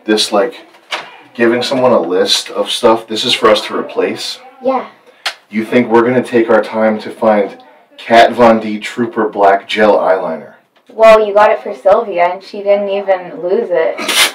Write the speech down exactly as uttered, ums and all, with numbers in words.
this, like, giving someone a list of stuff, this is for us to replace? Yeah. You think we're going to take our time to find Kat Von D Trooper Black Gel Eyeliner? Well, you got it for Sylvia, and she didn't even lose it.